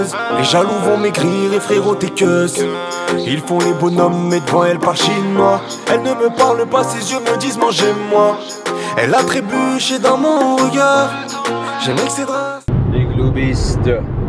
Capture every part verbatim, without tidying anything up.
buzz. Les jaloux vont maigrir et frérot t'es queuse. Ils font les bonhommes mais devant elle parle chinois. Elle ne me parle pas, ses yeux me disent mangez-moi. Elle a trébuché dans mon regard. J'aimais que ses draps. Les globistes,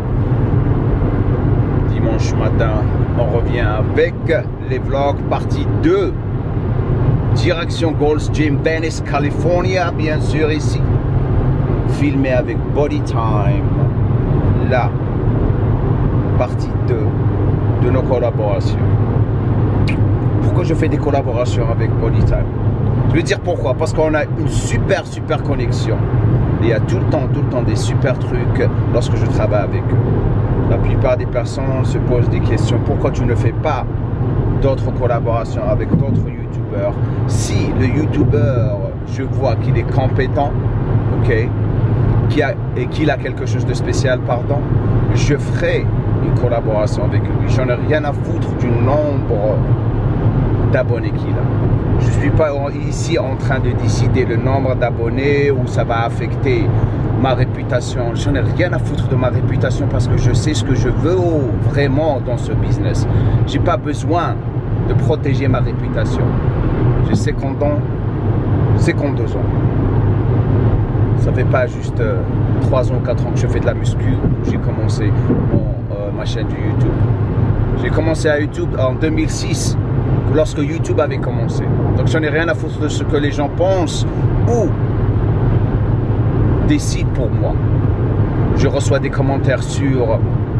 dimanche matin, on revient avec les vlogs partie deux. Direction Gold's Gym, Venice, California, bien sûr ici. Filmé avec Body Time. Là, partie deux de nos collaborations. Pourquoi je fais des collaborations avec Body Time? Je veux dire pourquoi? Parce qu'on a une super super connexion. Il y a tout le temps, tout le temps des super trucs lorsque je travaille avec eux. La plupart des personnes se posent des questions. Pourquoi tu ne fais pas d'autres collaborations avec d'autres youtubeurs? Si le youtubeur, je vois qu'il est compétent, ok, qui a, et qu'il a quelque chose de spécial, pardon, je ferai une collaboration avec lui. J'en ai rien à foutre du nombre d'abonnés qu'il a. Je ne suis pas ici en train de décider le nombre d'abonnés ou ça va affecter ma réputation. J'en ai rien à foutre de ma réputation parce que je sais ce que je veux vraiment dans ce business. J'ai pas besoin de protéger ma réputation. J'ai cinquante ans, cinquante-deux ans. Ça fait pas juste euh, trois ans, quatre ans que je fais de la muscu. J'ai commencé mon, euh, ma chaîne de YouTube. J'ai commencé à YouTube en deux mille six, lorsque YouTube avait commencé. Donc j'en ai rien à foutre de ce que les gens pensent ou décident pour moi. Je reçois des commentaires sur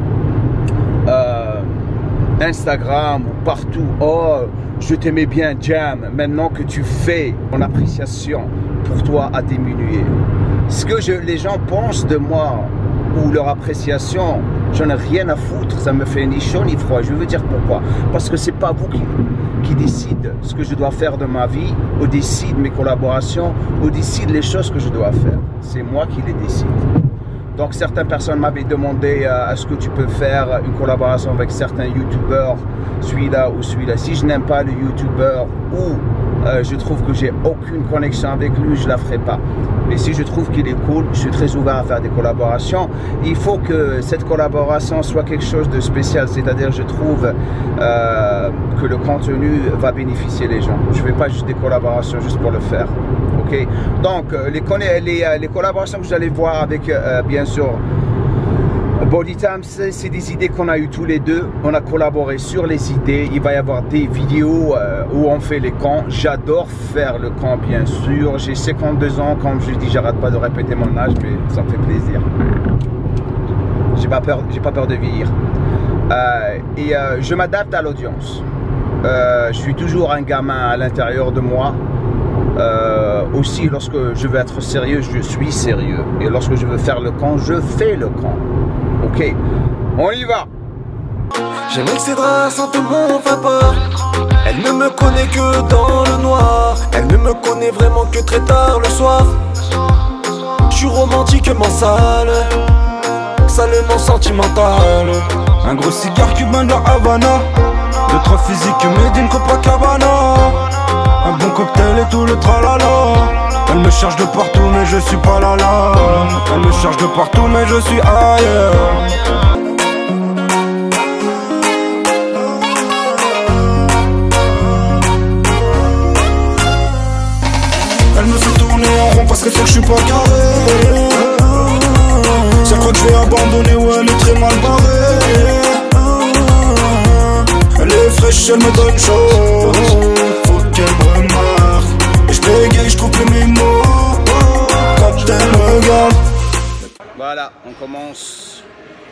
euh, Instagram ou partout. Oh, je t'aimais bien, Jam. Maintenant que tu fais, mon appréciation pour toi a diminué. Ce que je, les gens pensent de moi ou leur appréciation, j'en ai rien à foutre. Ça me fait ni chaud ni froid. Je veux dire pourquoi? Parce que c'est pas vous qui, qui décide ce que je dois faire de ma vie, ou décide mes collaborations, ou décide les choses que je dois faire. C'est moi qui les décide. Donc certaines personnes m'avaient demandé euh, est-ce que tu peux faire une collaboration avec certains youtubeurs, celui-là ou celui-là. Si je n'aime pas le youtubeur ou euh, je trouve que j'ai aucune connexion avec lui, je ne la ferai pas. Mais si je trouve qu'il est cool, je suis très ouvert à faire des collaborations. Il faut que cette collaboration soit quelque chose de spécial, c'est-à-dire je trouve euh, que le contenu va bénéficier les gens. Je ne fais pas juste des collaborations juste pour le faire. Okay? Donc les, les, les collaborations que vous allez voir avec euh, bien sûr Body Time, c'est des idées qu'on a eues tous les deux. On a collaboré sur les idées. Il va y avoir des vidéos euh, où on fait les camps. J'adore faire le camp, bien sûr. J'ai cinquante-deux ans, comme je dis, j'arrête pas de répéter mon âge, mais ça me fait plaisir. J'ai pas peur, j'ai pas peur de vieillir. Euh, et euh, je m'adapte à l'audience. Euh, je suis toujours un gamin à l'intérieur de moi. Euh, aussi, lorsque je veux être sérieux, je suis sérieux. Et lorsque je veux faire le camp, je fais le camp. Ok, on y va. J'aimais que ses draps sentent mon vapeur. Elle ne me connaît que dans le noir. Elle ne me connaît vraiment que très tard le soir. Je suis romantiquement sale, salement sentimental. Un gros cigare cubain de la Havana, deux trois physiques made in Copacabana. Un bon cocktail et tout le tralala. Elle me cherche de partout mais je suis pas là là. Elle me cherche de partout mais je suis ailleurs. Elle me fait tourner en rond parce qu'elle sait que je suis pas carré. Si elle croit que je vais abandonner, ouais, elle est très mal barrée. Elle est fraîche, elle me donne chaud. Faut qu'elle me remarque. Et je bégaye, je trouve plus mes mots quand elle me regarde. Voilà, on commence.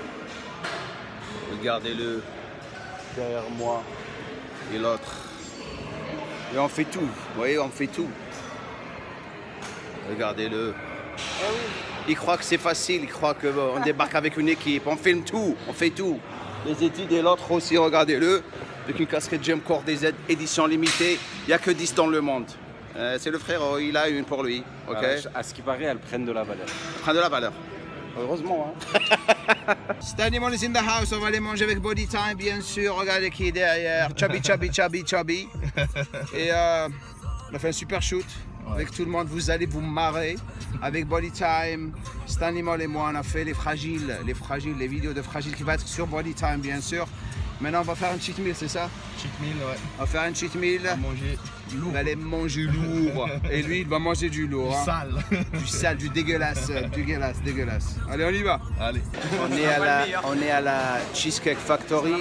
Regardez-le derrière moi et l'autre. Et on fait tout, vous voyez, on fait tout. Regardez-le. Il croit que c'est facile, il croit qu'on débarque avec une équipe, on filme tout, on fait tout. Les études et l'autre aussi, regardez-le. Avec une casquette G M Core D Z, édition limitée, il n'y a que dix dans le monde. Euh, c'est le frère, il a une pour lui. Okay. À ce qui paraît, elles prennent de la valeur. Elles prennent de la valeur. Heureusement. Hein. Animal is in the house, on va les manger avec Body Time, bien sûr. Regardez qui est derrière. Chubby, chubby, chubby, chubby. Et euh, on a fait un super shoot. avec tout le monde. Vous allez vous marrer avec Body Time. Cet animal et moi, on a fait les fragiles, les fragiles, les vidéos de fragiles qui vont être sur Body Time, bien sûr. Maintenant, on va faire un cheat meal, c'est ça? Cheat meal, ouais. On va faire un cheat meal. On va manger lourd. On va aller manger lourd. Et lui, il va manger du lourd. Du hein. sale. Du sale, du dégueulasse, dégueulasse, dégueulasse. Allez, on y va. Allez. On est à la, on est à la Cheesecake Factory.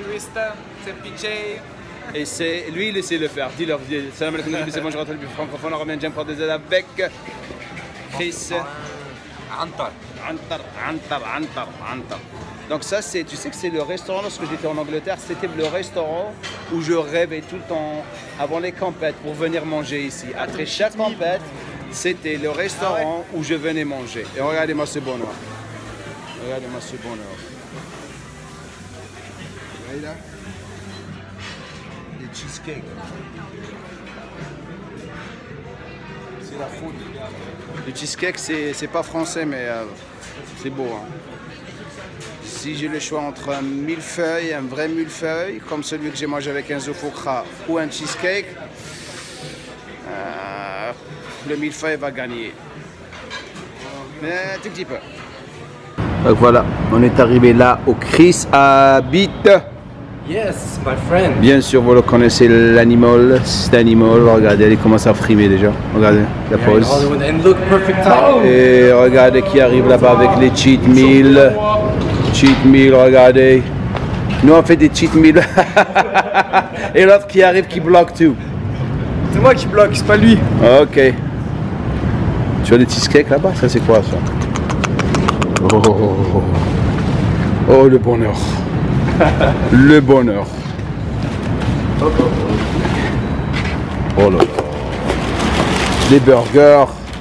Et c'est lui, il essaie de le faire. Dis-leur, salam alaikum, c'est bonjour à tous les francophones. On revient pour des aides avec Chris. Antar. Antar, Antar, Antar, Antar. Donc ça, c'est, tu sais que c'est le restaurant, lorsque j'étais en Angleterre, c'était le restaurant où je rêvais tout le temps avant les compètes pour venir manger ici. Après chaque compète, c'était le restaurant où je venais manger. Et regardez-moi ce bonheur. Regardez-moi ce bonheur. Vous voyez là? Des cheesecakes. C'est la folie. Le cheesecake, c'est pas français, mais euh, c'est beau. Hein. Si j'ai le choix entre un millefeuille, un vrai millefeuille, comme celui que j'ai mangé avec un zofokra ou un cheesecake, euh, le millefeuille va gagner. Mais un tout petit peu. Donc voilà, on est arrivé là où Chris habite. Yes, my friend. Bien sûr, vous le connaissez, l'animal, cet animal. Regardez, il commence à frimer déjà. Regardez, la pause. And look, perfect time. Et regardez qui arrive là-bas avec les cheat meals. Cheat meal, regardez. Nous on fait des cheat meals. Et l'autre qui arrive qui bloque tout. C'est moi qui bloque, c'est pas lui. Ok. Tu as des cheesecakes là-bas? Ça c'est quoi ça? Oh, oh, oh, oh le bonheur. Le bonheur. Oh là là. Les burgers.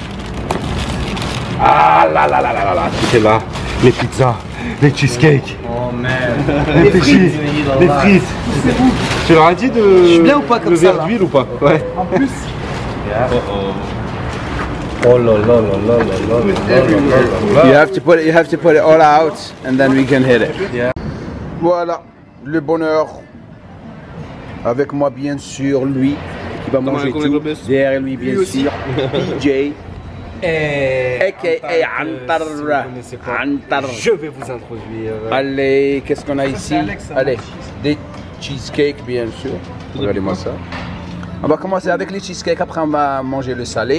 Ah là là là là là là, tout est là. Les pizzas, les cheesecakes. Oh man. Les frites. Les frites. Tu leur as dit de. Je suis bien ou pas comme le ça, verre là d'huile ou pas? Ouais. En plus. Yeah. Oh oh. Oh là là là là là là là là là. You have to put it, you have to put it all out and then we can hit it. Yeah. Voilà, le bonheur. Avec moi bien sûr lui qui va manger tout. Derrière lui bien sûr P J. Et A K A Antar. Antar. Je vais vous introduire. Allez, qu'est-ce qu'on a ici? Allez, des cheesecakes bien sûr. Regardez-moi ça. On va commencer avec les cheesecakes, après on va manger le salé.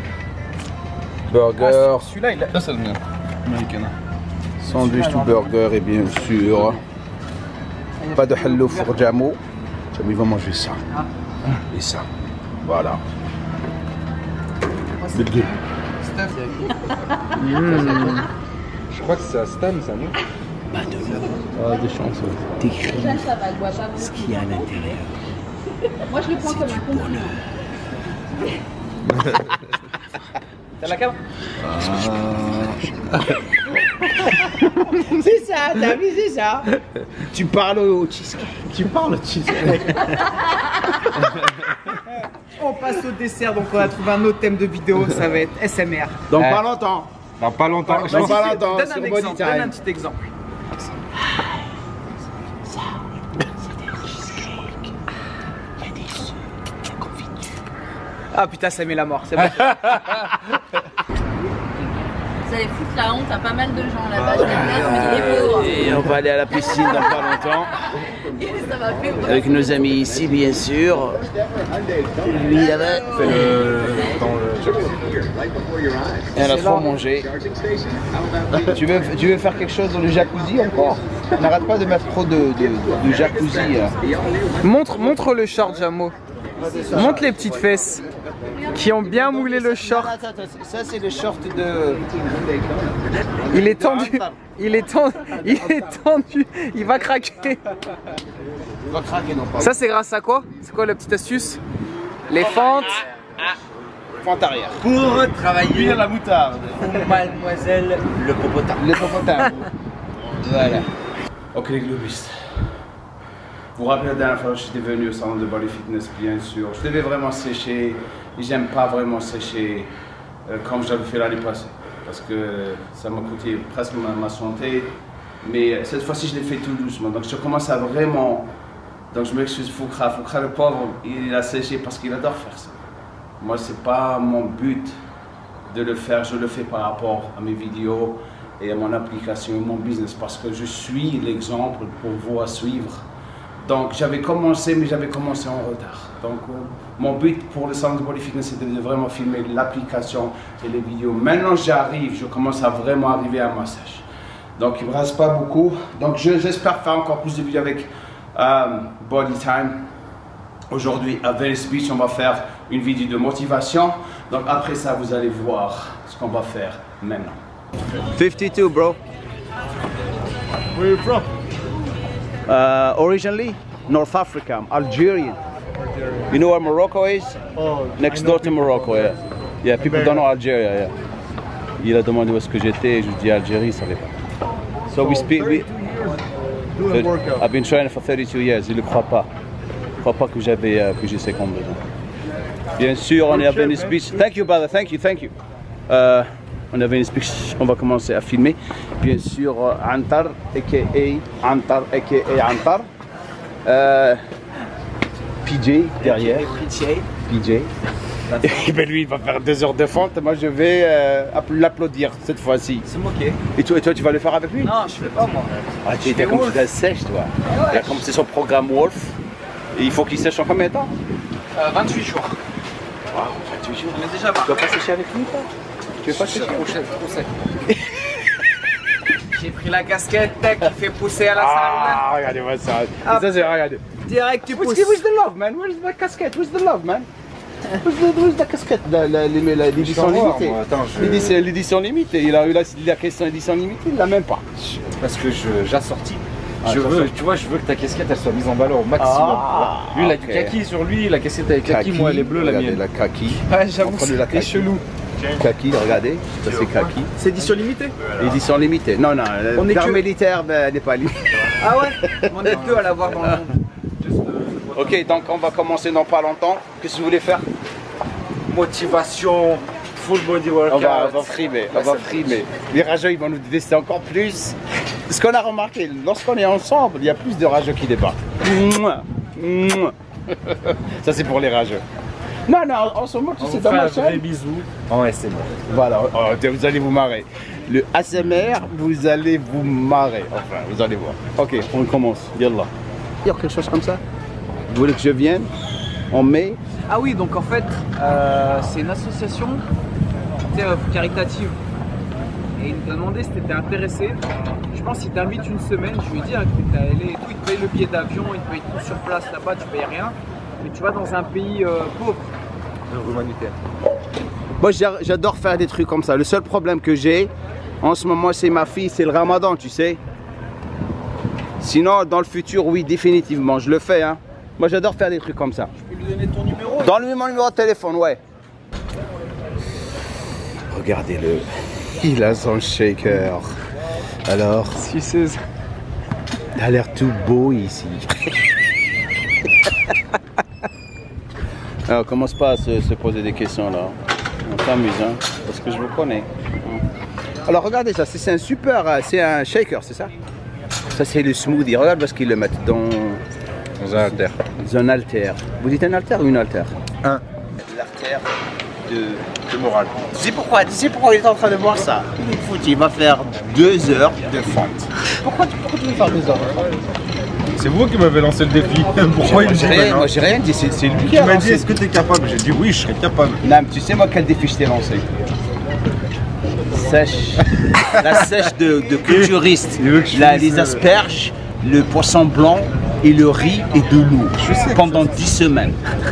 Burger. Celui-là, il a. Ça, c'est le mien. Américain. Sandwich ou burger et bien sûr pas de hallouf pour Jamo. Jamo il va manger ça et ça. Voilà. Le deux. Mmh. Je crois que c'est à Stan ça, non? Pas de Ah, des chances. T'écris ce qu'il y a à l'intérieur. Moi je le prends comme un compliment. T'as la cam? C'est ça, t'as vu, c'est ça. Tu parles au cheesecake. Tu parles de cheesecake. On passe au dessert, donc on a trouvé un autre thème de vidéo, ça va être S M R. Dans Eh. pas longtemps. Dans pas longtemps. Dans pas longtemps. Donne sur un Body exemple, donne un Time. petit exemple. Ah putain, ça met la mort, c'est bon. Vous allez foutre la honte à pas mal de gens là-bas, je vais bien, mais les pauvres. Et on va aller à la piscine dans pas longtemps. Et ça va faire Avec nos amis ici, bien sûr. Lui là-bas. Et on a trop mangé. Tu veux, tu veux faire quelque chose dans le jacuzzi encore? On n'arrête pas de mettre trop de, de, de jacuzzi. Là. Montre, montre le short, Jamo. Montre les petites fesses qui ont bien moulé le short. Ça, c'est le short de. Il est tendu. Il est tendu. Il est tendu. Il va craquer. Il va craquer, non pas. Ça, c'est grâce à quoi? C'est quoi la petite astuce? Les fentes. Fente arrière. Pour travailler la moutarde. mademoiselle le popotin. Le popotin. Voilà. Ok les globistes. Vous vous rappelez la dernière fois que j'étais venu au salon de Body Fitness, bien sûr. Je devais vraiment sécher. Et j'aime pas vraiment sécher euh, comme j'avais fait l'année passée. Parce que ça m'a coûté presque ma, ma santé. Mais cette fois-ci, je l'ai fait tout doucement. Donc je commence à vraiment. Donc je m'excuse, Foukra. Foukra, le pauvre, il a séché parce qu'il adore faire ça. moi c'est pas mon but de le faire, je le fais par rapport à mes vidéos et à mon application et mon business parce que je suis l'exemple pour vous à suivre. Donc j'avais commencé, mais j'avais commencé en retard. Donc euh, mon but pour le Salon de Body Fitness c'était de vraiment filmer l'application et les vidéos. Maintenant j'arrive, je commence à vraiment arriver à un massage. Donc il ne me reste pas beaucoup. Donc j'espère faire encore plus de vidéos avec euh, Body Time. Aujourd'hui à Venice Beach, on va faire une vidéo de motivation. Donc après ça, vous allez voir ce qu'on va faire maintenant. fifty-two, bro. Where are you from? Uh, originally, North Africa, I'm Algerian. You know where Morocco is? Oh, Next door to Morocco, yeah. Yeah, people don't know Algeria, yeah. Il a demandé où est-ce que j'étais, je lui ai dit Algérie, il savait pas. So we speak, we, doing workout. I've been training for thirty-two years, il ne croit pas. Il ne croit pas que j'avais euh, que j'ai cinquante-deux ans. Bien sûr, on est à Venice Beach. Thank you, brother, thank you, thank you. Euh, on est à Venice Beach, on va commencer à filmer. Bien sûr, euh, Antar, aka Antar, aka Antar. Euh, P J derrière. P J. Et ben lui, il va faire deux heures de fente. Moi, je vais euh, l'applaudir cette fois-ci. C'est moqué. Et toi, et toi, tu vas le faire avec lui? Non, je fais pas moi. Ah, tu étais comme tu sèche, toi. Il a commencé son programme Wolf. Et il faut qu'il sèche en combien de temps? Euh, vingt-huit jours. Wow, vingt-huit jours. On est déjà Tu parti. vas pas sécher avec lui, toi? Tu veux pas sécher? Trop sec, trop sec. J'ai pris la casquette qui fait pousser à la salle. Ah, regardez-moi ça. Ah. Ça, c'est, regardez. Direct, tu Where's, pousses. where's the love, man? Where's the casquette? Where's the love, man? Where's the, where's the casquette? La- la- la- la- L'édition limitée. Attends, je... L'édition l'édition limitée. Il a eu la, la question édition limitée, il l'a même pas. Parce que je j'assortis. Ah, je ça veux, sort. tu vois, je veux que ta casquette elle soit mise en valeur au maximum. Ah, lui il a ok. du kaki sur lui, la casquette avec kaki, moi elle est bleue la regardez mienne. la kaki. Ouais, j'avoue, Montre-lui la c'est kaki. chelou. Kaki, regardez. Ça, c'est kaki. C'est édition limitée. Édition limitée. Non, non, On le est permis que- militaire, ben, elle n'est pas limitée. Ah ouais. On est deux à l'avoir dans le monde. Ok, donc on va commencer dans pas longtemps. Qu'est-ce que vous voulez faire? Motivation, full body workout. On va, on va frimer, on va frimer. Les rageux, ils vont nous détester encore plus. Ce qu'on a remarqué, lorsqu'on est ensemble, il y a plus de rageux qui débarquent. Mouah, mouah. Ça, c'est pour les rageux. Non, non, en ce moment, tu On sais, vous dans fait ma un vrai chaîne. bisou en S M R. Voilà, oh, vous allez vous marrer. Le A S M R, vous allez vous marrer. Enfin, vous allez voir. Ok, on commence. Yallah. Il y a quelque chose comme ça? Vous voulez que je vienne? En mai? Ah oui, donc en fait, euh, c'est une association tu sais, euh, caritative. Et il t'a demandé si t'étais intéressé. Je pense qu'il t'invite une semaine, je lui ai dit hein, que t'étais allé et tout, il te paye le billet d'avion, il te paye tout sur place là-bas, tu payes rien. Mais tu vas dans un pays euh, pauvre. Humanitaire. Moi, j'a- j'adore faire des trucs comme ça. Le seul problème que j'ai en ce moment, c'est ma fille, c'est le ramadan, tu sais. Sinon, dans le futur, oui, définitivement, je le fais. Hein. Moi, j'adore faire des trucs comme ça. Tu peux lui donner ton numéro. Donne-lui mon numéro de téléphone, ouais. Regardez-le. Il a son shaker. Alors, Si c'est il a l'air tout beau ici. Alors, commence pas à se, se poser des questions là. On s'amuse, hein, parce que je vous connais. Alors, regardez ça, c'est c'est un super, euh, c'est un shaker, c'est ça? Ça, c'est le smoothie. Regarde parce qu'ils le mettent dans, Dans un halter. dans un haltère. Vous dites un haltère ou une haltère? Un. L'haltère de... De morale. Tu sais pourquoi? Tu sais pourquoi il est en train de voir ça? Il est foutu, il va faire deux heures de fente. Pourquoi, tu- pourquoi tu veux faire deux heures de fente? C'est vous qui m'avez lancé le défi. Pourquoi il me dit J'ai rien, maintenant? moi j'ai rien dit, c'est c'est lui qui Tu a m'as dit lancé. est-ce que tu es capable? J'ai dit oui, je serais capable. Non, mais tu sais moi quel défi je t'ai lancé? Sèche. La sèche de, de culturiste. Il veut que je La- finisse, les euh, asperges, le poisson blanc et le riz et de l'eau. Pendant dix semaines.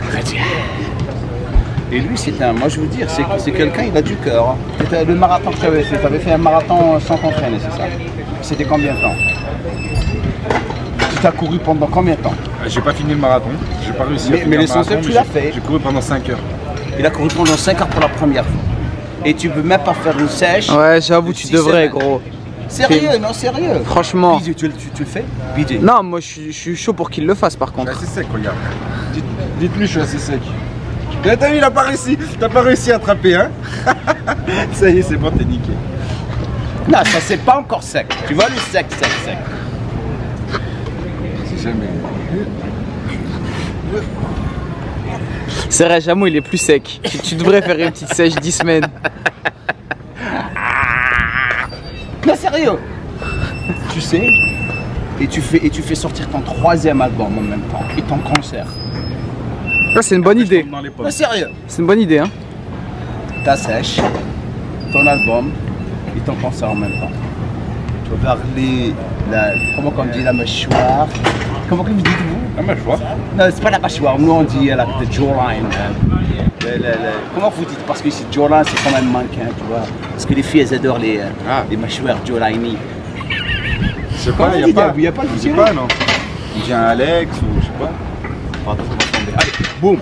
Et lui, c'est un, moi je veux dire, c'est c'est quelqu'un, il a du cœur. Hein. C'était le marathon que tu avais fait, tu avais fait un marathon sans t'entraîner, c'est ça? C'était combien de temps? Tu t'as couru pendant combien de temps? J'ai pas fini le marathon. J'ai pas réussi Mais- à finir mais le l'essentiel, marathon, tu mais l'as j'ai- fait. J'ai couru pendant cinq heures. Il a couru pendant cinq heures pour la première fois. Et tu peux même pas faire une sèche. Ouais, j'avoue, de tu six devrais, semaines. gros. Sérieux, non, sérieux. Franchement. Bidé, tu, tu, tu le fais? Bidé. Non, moi je suis- je suis chaud pour qu'il le fasse par Je suis contre. assez sec, regarde. Dites- Dites-lui, je suis assez sec. Là, t'as vu, il a pas réussi. T'as pas réussi à attraper, hein? Ça y est, c'est bon, t'es niqué. Non, ça c'est pas encore sec. Tu vois le sec, sec, sec. C'est jamais. C'est vrai, Jamo il est plus sec. Tu, tu devrais faire une petite sèche dix semaines. Non, sérieux. Tu sais, et tu, fais, et tu fais sortir ton troisième album en même temps, et ton concert. Ah, c'est une bonne idée. Non, sérieux. C'est une bonne idée, hein. Ta sèche, ton album et ton concert en même temps. Tu vas parler, la, comment on dit, la mâchoire. Comment que vous dites vous? La mâchoire. Non, c'est pas la mâchoire, nous on dit la jawline. Le, le, le, comment vous dites? Parce que ici, jawline c'est comme un mannequin, tu vois. Parce que les filles elles adorent les, ah. les mâchoires jawline. Je sais pas, il n'y a pas. Il n'y a pas de Je sais pas, non. Il dit un Alex ou je sais pas. Attends, ça va tomber. Allez, boum.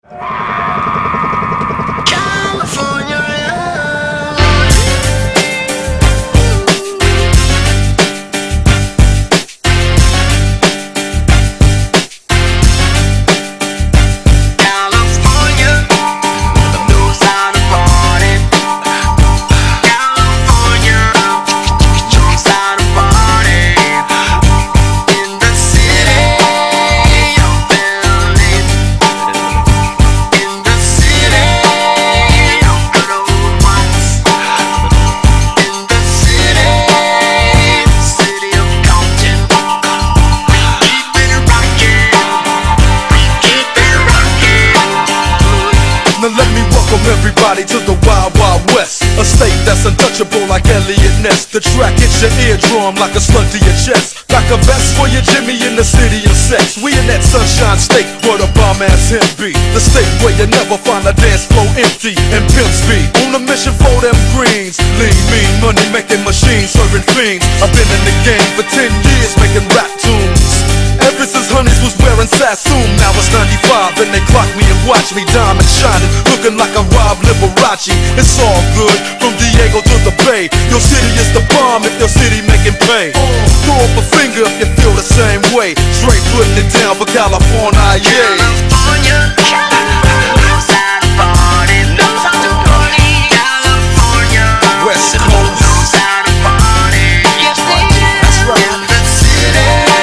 Everybody to the Wild Wild West, a state that's untouchable like Elliot Ness. The track hits your eardrum like a slug to your chest, like a vest for your Jimmy in the city of sex. We in that sunshine state where the bomb ass him be, the state where you never find a dance floor empty and pimp speed. On a mission for them greens, lean, mean, money making machines, serving fiends. I've been in the game for ten years making rap tunes. Ever since Honeys was wearing Sassoon, now it's ninety-five and they clock me and watch me diamond shining, looking like a Rob Liberace. It's all good, from Diego to the Bay. Your city is the bomb if your city making pay. Throw up a finger if you feel the same way. Straight putting it down for California, yeah. California, knows how to party, knows how to party. California, West Coast, knows how to party. Yes, they do. That's right. In the city.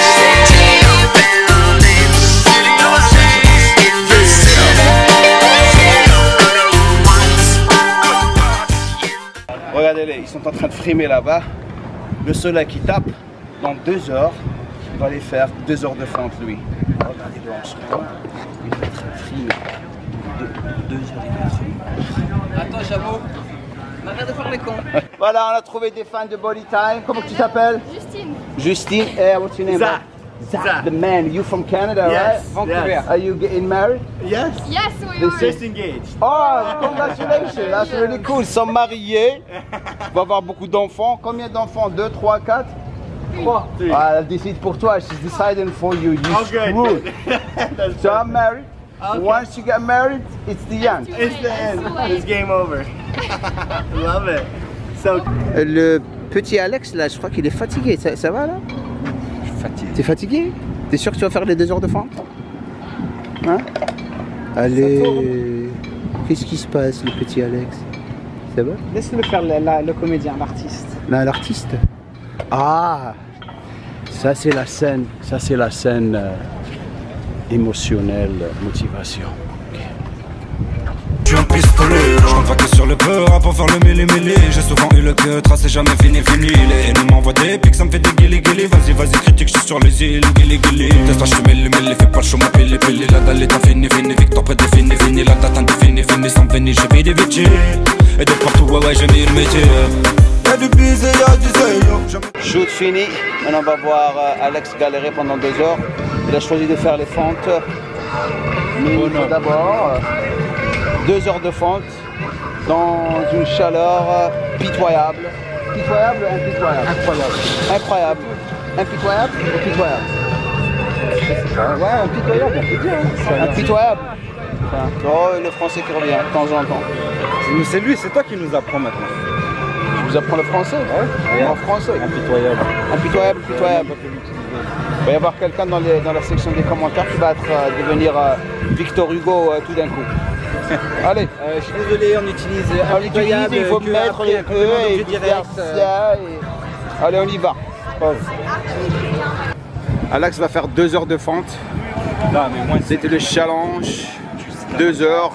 Regardez-les, ils sont en train de frimer là-bas. Le soleil qui tape, dans deux heures, il va aller faire deux heures de fente lui. Regardez-le en ce moment, il est en train de frimer. Deux, deux heures, il va frimer. Attends, Jamo, on arrête de faire les cons. Voilà, on a trouvé des fans de Body Time. Comment tu t'appelles? Justine. Justine, hey, what's your name? Zach. Zach, the man. You from Canada, Yes, right? Vancouver. yes. Are you getting married? Yes. Yes, we This are. Just engaged. Oh, congratulations, that's really cool. Ils sont mariés, ils vont avoir beaucoup d'enfants. Combien d'enfants? Deux, trois, quatre? Trois. Ah, elle décide pour toi. She's deciding for you. You Oh, good. screwed. That's So I'm married. Okay. Once you get married, it's the end. It's the end. It's game over. Love it. So Le petit Alex, là, je crois qu'il est fatigué. Ça, ça va, là? Je suis fatigué. T'es fatigué? T'es sûr que tu vas faire les deux heures de fente? Hein? Allez. Qu'est-ce qui se passe, le petit Alex? Ça va? Laisse-le faire le, la, le comédien, l'artiste. Là, l'artiste. Ah, ça c'est la scène, ça c'est la scène euh, émotionnelle, motivation. Je suis un pistolet, je compte pas que sur le peur pour faire le milli-milli. J'ai souvent eu le cœur tracé, jamais fini, fini. Les ennemis m'envoient des pics, ça me fait des guili-guili. Vas-y, vas-y, critique, je suis sur les îles, guili-guili. Teste à chemin, les milli, fais pas le show, ma pili-pili. La dalle est infinie, fini, Victor près des fini, fini. La date indéfinie, fini, sans venir, j'ai payé des victimes. Et de partout, ouais, ouais, j'ai mis le métier. Y'a du bise et y'a du zéyo. Shoot fini, maintenant on va voir euh, Alex galérer pendant deux heures. Il a choisi de faire les fentes. Mais il faut d'abord euh, deux heures de fente dans une chaleur euh, pitoyable. Pitoyable ou impitoyable? Incroyable. Incroyable. Impitoyable ou pitoyable? Ouais, impitoyable, on peut dire. Hein. Impitoyable. Enfin, oh, le français qui revient de temps en temps. C'est lui, c'est toi qui nous apprend maintenant. Je vous apprends le français? Ouais. En français. Impitoyable. Impitoyable, pitoyable. Il va y avoir quelqu'un dans, dans la section des commentaires qui va être, euh, devenir euh, Victor Hugo euh, tout d'un coup. Allez. Euh, je suis désolé, on utilise on utilise, il faut mettre les E et vice versa. Et... Allez, on y va. Pause. Alex va faire deux heures de fente. C'était le challenge. Deux heures.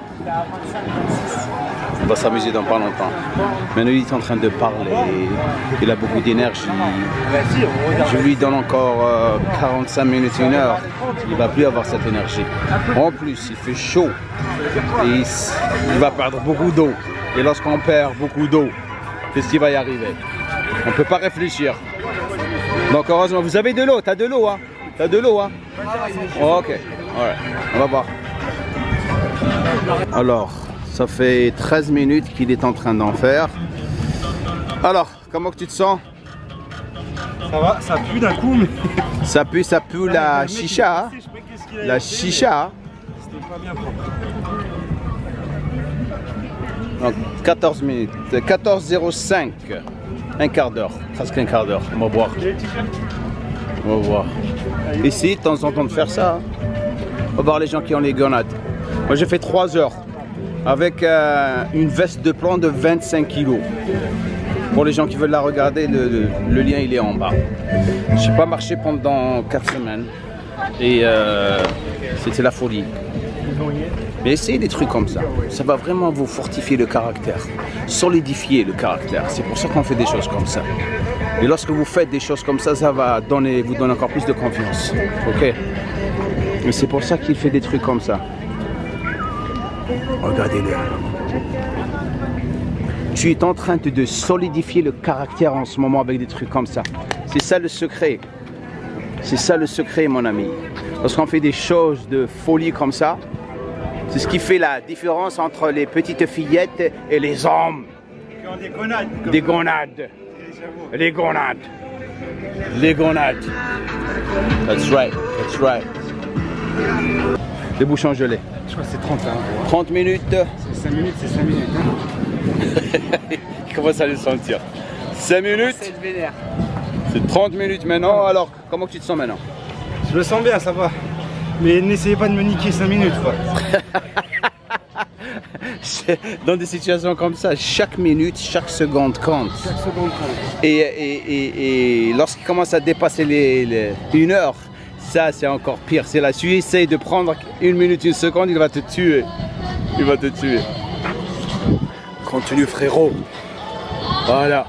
On va s'amuser dans pas longtemps. Maintenant il est en train de parler, il a beaucoup d'énergie. Je lui donne encore euh, quarante-cinq minutes, une heure. Il ne va plus avoir cette énergie. En plus, il fait chaud et il, il va perdre beaucoup d'eau. Et lorsqu'on perd beaucoup d'eau, qu'est-ce qui va y arriver? On ne peut pas réfléchir. Donc heureusement, vous avez de l'eau, tu as de l'eau, hein? Tu as de l'eau, hein? Oh, ok, alright. On va voir. Alors, ça fait treize minutes qu'il est en train d'en faire. Alors, comment que tu te sens? Ça va, ça pue d'un coup, mais... Ça pue, ça pue la chicha. La chicha. C'était pas bien propre. Donc, quatorze minutes. quatorze zéro cinq. Un quart d'heure. Presque un quart d'heure. On va voir. On va voir. Ici, de temps en temps de faire ça. On va voir les gens qui ont les gonades. Moi, j'ai fait trois heures. Avec euh, une veste de plomb de vingt-cinq kilos. Pour les gens qui veulent la regarder, le, le, le lien il est en bas. Je n'ai pas marché pendant quatre semaines et euh, c'était la folie. Mais essayez des trucs comme ça, ça va vraiment vous fortifier le caractère, solidifier le caractère. C'est pour ça qu'on fait des choses comme ça. Et lorsque vous faites des choses comme ça, ça va donner, vous donner encore plus de confiance. Ok? Et c'est pour ça qu'il fait des trucs comme ça. Regardez-le. Tu es en train de, de solidifier le caractère en ce moment avec des trucs comme ça. C'est ça le secret. C'est ça le secret, mon ami. Lorsqu'on fait des choses de folie comme ça, c'est ce qui fait la différence entre les petites fillettes et les hommes. Qui ont des gonades. Des gonades. Les gonades. Les gonades. That's right. That's right. Les bouchons gelés. Je crois que c'est trente. Hein. trente minutes. C'est cinq minutes, c'est cinq minutes. Hein. Il commence à le sentir. cinq minutes. C'est trente minutes maintenant. Alors, comment tu te sens maintenant? Je me sens bien, ça va. Mais n'essayez pas de me niquer cinq minutes, quoi. Dans des situations comme ça, chaque minute, chaque seconde compte. Chaque seconde compte. Et, et, et, et lorsqu'il commence à dépasser les, les une heure, ça c'est encore pire. C'est là, tu essayes de prendre une minute, une seconde, il va te tuer. Il va te tuer. Continue, frérot. Voilà.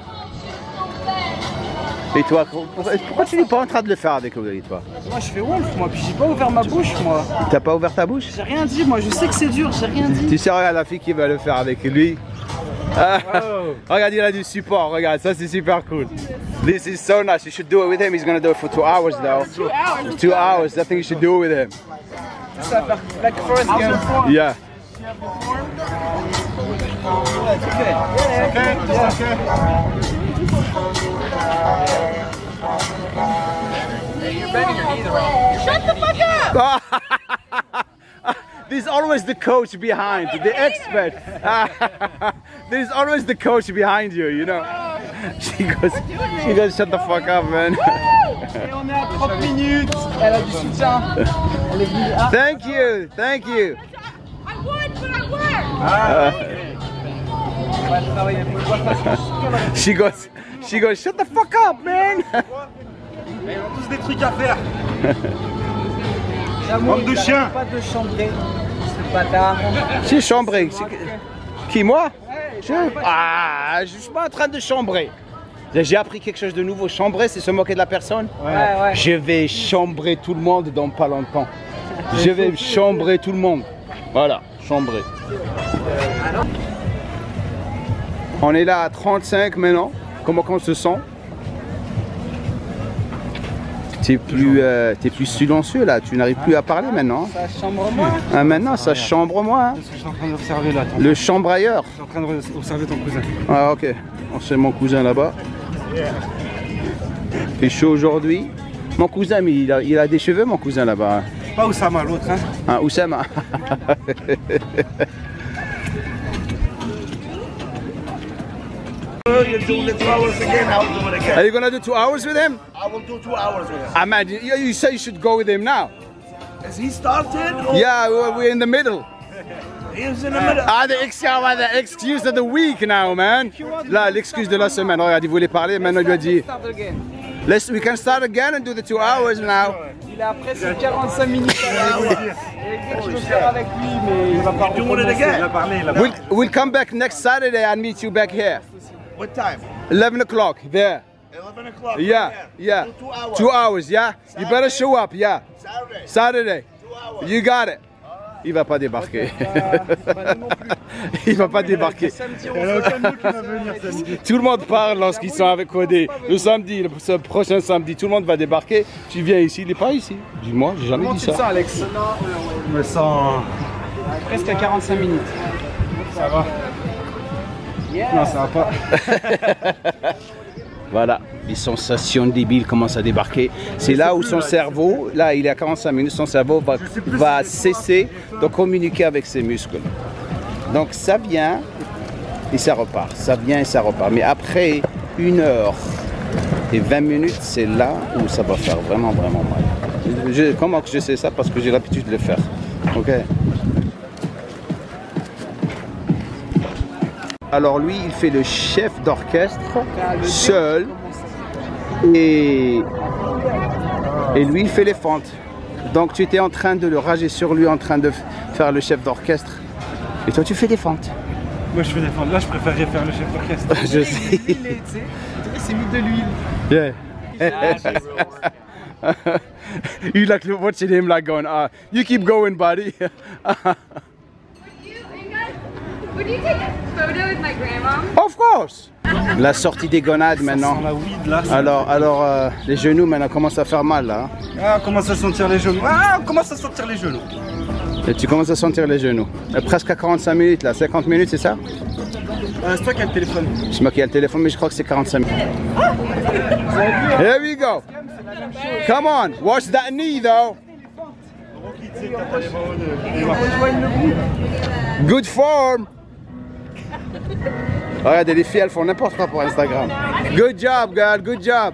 Et toi, pourquoi tu n'es pas en train de le faire avec lui, toi? Moi je fais Wolf, moi, puis j'ai pas ouvert ma bouche, moi. T'as pas ouvert ta bouche? J'ai rien dit, moi, je sais que c'est dur, j'ai rien dit. Tu sais, regarde la fille qui va le faire avec lui. Ah, oh. Regarde, il a du support, regarde, ça c'est super cool. This is so nice, you should do it with him. He's gonna do it for two hours though. Two hours? Two hours, I think you should do it with him. Ça va faire like first game. Yeah. It's okay. Yeah, okay. Yeah, okay. You're bending your knees around. Shut the fuck up! There's always the coach behind, the expert. There's always the coach behind you, you know. She goes, she goes, shut the fuck up, man. Et on est à trente minutes. Elle a du soutien. Elle est venue. Ah. Thank you, thank you. I won, but I won. Ah, uh, she goes, she goes, shut the fuck up, man. Ils ont tous des trucs à faire. Bande de chiens. Pas de chambrer. C'est bâtard. C'est chambré. Qui, moi? Je... Ah, je suis pas en train de chambrer. J'ai appris quelque chose de nouveau. Chambrer, c'est se moquer de la personne. Ouais, ouais. Je vais chambrer tout le monde dans pas longtemps. Je vais chambrer tout le monde. Voilà, chambrer. On est là à trente-cinq maintenant. Comment on se sent? T'es plus, euh, t'es plus silencieux là, tu n'arrives plus à parler maintenant. Ça chambre moins. Ah, maintenant ça chambre moins. C'est ce que je suis en train d'observer là. Le chambrailleur. Je suis en train d'observer ton cousin. Ah ok, c'est mon cousin là-bas. Il fait chaud aujourd'hui. Mon cousin, mais il a, il a des cheveux mon cousin là-bas. Pas Oussama, l'autre hein. Ah, Oussama. You're doing the two hours again, I'll do it again. Are you gonna do two hours with him? I will do two hours with him. I mean, you, you say you should go with him now. Has he started? Or? Yeah, we're, we're in the middle. He's in the middle. Ah, the excuse, the excuse of the week now, man. Là, l'excuse de la semaine. Regarde, il voulait parler, maintenant il lui a dit. Let's, we can start again and do the two hours now. Il est à presque quarante-cinq minutes à la route. Et je veux faire avec lui, mais il va pas recommencer. Il a parlé, il a We'll, we'll come back next Saturday and meet you back here. What time? eleven o'clock, there. eleven o'clock. Yeah, yeah. So two hours. Two hours, yeah. Saturday. You better show up, yeah. Saturday. Saturday. Two hours. You got it. Il va pas débarquer. Il va pas débarquer. Tout le monde parle lorsqu'ils sont avec Codé. Le samedi, le ce prochain samedi, tout le monde va débarquer. Tu viens ici, il n'est pas ici. Dis-moi, j'ai jamais Comment dit tu ça. te sens, Alex? Je me sens. Presque à quarante-cinq minutes. Ça va. Non, ça va pas. Voilà, les sensations débiles commencent à débarquer. C'est là où son cerveau, là il est à quarante-cinq minutes, son cerveau va, va cesser de communiquer avec ses muscles. Donc ça vient et ça repart, ça vient et ça repart. Mais après une heure et vingt minutes, c'est là où ça va faire vraiment vraiment mal. Je, comment que je sais ça? Parce que j'ai l'habitude de le faire. Ok. Alors lui, il fait le chef d'orchestre seul et, et lui, il fait les fentes. Donc tu étais en train de le rager sur lui, en train de faire le chef d'orchestre. Et toi, tu fais des fentes. Moi, je fais des fentes. Là, je préférerais faire le chef d'orchestre. Je sais. C'est mis de l'huile. Yeah. You like watching him like going, ah, you keep going, buddy. Would you take a photo with my grandma? Of course. La sortie des gonades maintenant. La weed, là, alors, alors euh, les genoux maintenant commencent à faire mal là. Ah, on commence à sentir les genoux. Ah, on commence à sentir les genoux. Et tu commences à sentir les genoux. Et presque à quarante-cinq minutes là, cinquante minutes c'est ça? Euh, c'est toi qui as le téléphone. C'est moi qui ai le téléphone mais je crois que c'est quarante-cinq minutes. Here we go. Come on, watch that knee though. Good form. Regardez, les filles elles font n'importe quoi pour Instagram. Good job girl, good job.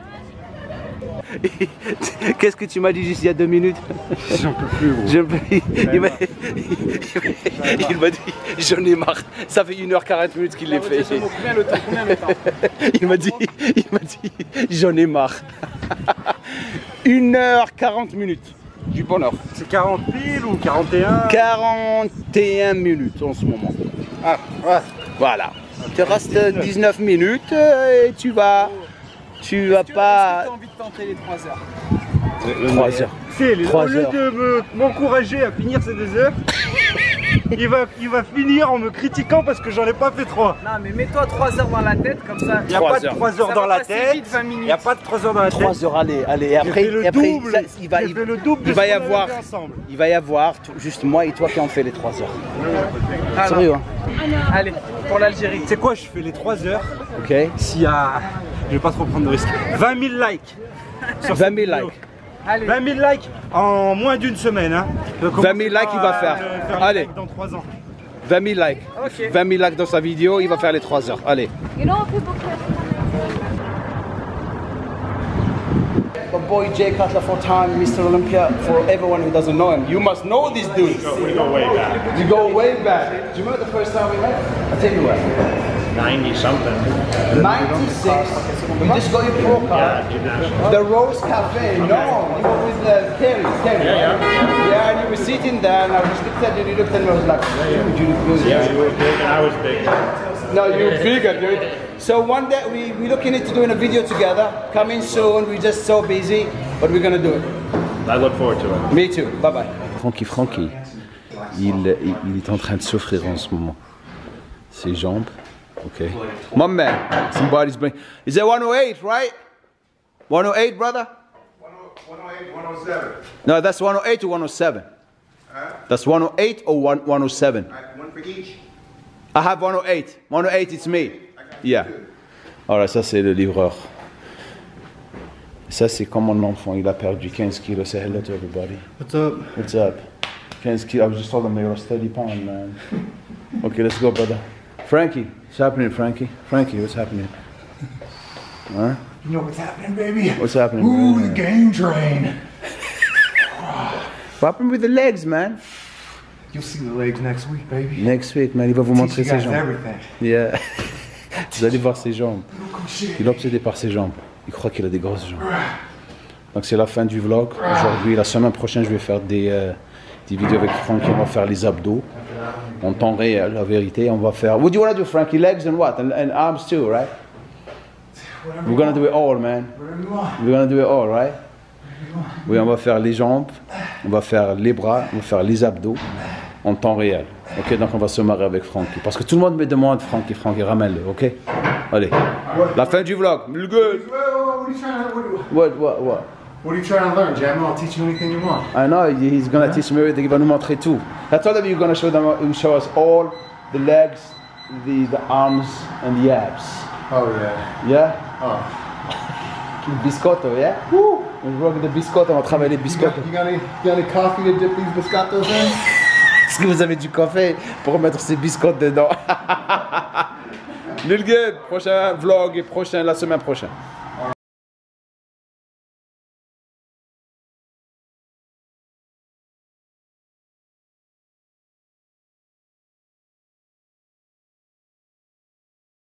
Qu'est-ce que tu m'as dit juste il y a deux minutes? J'en peux plus gros. J'en peux plus. Il m'a dit, j'en ai marre. Ça fait une heure quarante minutes qu'il l'ait fait. Combien le temps? Combien le temps? Il m'a dit, il m'a dit, j'en ai marre. une heure quarante minutes. Du bonheur. C'est quarante pile ou quarante et un? quarante et un minutes en ce moment. Ah, ouais. Voilà. Il te reste dix-neuf minutes et tu vas... Tu vas pas... Est-ce que tu as envie de tenter les trois heures? trois heures. C'est, trois au lieu heures. de me- m'encourager à finir ces deux heures, il va, il va finir en me critiquant parce que j'en ai pas fait trois. Non, mais mets-toi trois heures dans la tête, comme ça. Il n'y a pas de trois heures Ça dans va la passer tête. vite, vingt minutes. Il n'y a pas de trois heures dans la tête. trois heures, allez, allez. Et après, J'ai fait le et après, double. ça, il va, J'ai il, fait le double de il va ce y qu'on avait avoir, fait ensemble. il va y avoir t- juste moi et toi qui ont fait les trois heures. Alors, Sérieux, hein? allez, pour l'Algérie. Tu sais quoi, je fais les trois heures. Ok. S'il y a... Je vais pas trop prendre de risques. vingt mille likes. Sur vingt cette mille vidéo. likes. Allez. vingt mille likes en moins d'une semaine. Hein. vingt mille likes, il va faire. faire Allez. Allez. Dans trois ans. vingt mille likes. Ok. vingt mille likes dans sa vidéo, il va faire les trois heures. Allez. You know what people care? My boy Jay Cutler for time, Mister Olympia, for everyone who doesn't know him. You must know this dude. We go way back. You go way back. Do you remember the first time we met? I'll tell you what. ninety something. ninety-six, we just got your pro card. The Rose Cafe, no, you were with uh, Terry, Terry, yeah, yeah. Yeah, and you were sitting there and I just looked at you and you looked at me and I was like, dude, you look good. Yeah, you were big and I was big. No, you're bigger, dude. So one day we, we're looking into doing a video together, coming soon, we're just so busy, but we're gonna do it. I look forward to it. Me too, bye bye. Frankie, Frankie, il, il, il est en train de souffrir en ce moment. Ses jambes. Okay. My man, somebody's been. Is that one oh eight, right? one oh eight, brother? one oh eight, one oh seven. No, that's one oh eight or one oh seven. Huh? That's one oh eight or one, one oh seven. Alright, one for each. I have one oh eight. one oh eight, it's me. Yeah. Alright, ça c'est le livreur. Ça c'est comme mon enfant, il a perdu quinze kilos. Say hello to everybody. What's up? What's up? quinze kilos. I was just told them they lost thirty pounds, man. Okay, let's go, brother. Frankie, what's happening, Frankie? Frankie, what's happening? Huh? You know what's happening, baby? What's happening? Ooh, man? the game train. What happened with the legs, man? You'll see the legs next week, baby. Next week, man, il va vous Teach montrer you ses guys jambes. everything. Yeah. Vous allez voir ses jambes. Look, shit. Il est obsédé par ses jambes. Il croit qu'il a des grosses jambes. Donc c'est la fin du vlog. Aujourd'hui, la semaine prochaine, je vais faire des, euh, des vidéos avec Frankie. On va faire les abdos en temps réel, la vérité. On va faire. What do you want to do, Frankie? Legs and what? And, and arms too, right? We're gonna do it all, man. We're gonna do it all, right? Oui, on va faire les jambes, on va faire les bras, on va faire les abdos en temps réel. Ok, donc on va se marrer avec Frankie. Parce que tout le monde me demande, Frankie, Frankie, ramène-le, ok? Allez, la fin du vlog. Good. What are you trying to what, What, what, what? what are you trying to learn, Jam? I'll teach you anything you want. I know, he's gonna teach me everything, il va nous montrer tout. I told him you're gonna show them, you show us all the legs, the, the arms and the abs. Oh yeah. Yeah? Oh. Le biscotto, yeah? Woo! On va des biscottos, on va travailler les biscottos. You got, you, got any, you got any coffee to dip these biscottos in? Est-ce que vous avez du café pour mettre ces biscottes dedans? Lil Gabe, prochain vlog et prochain la semaine prochaine.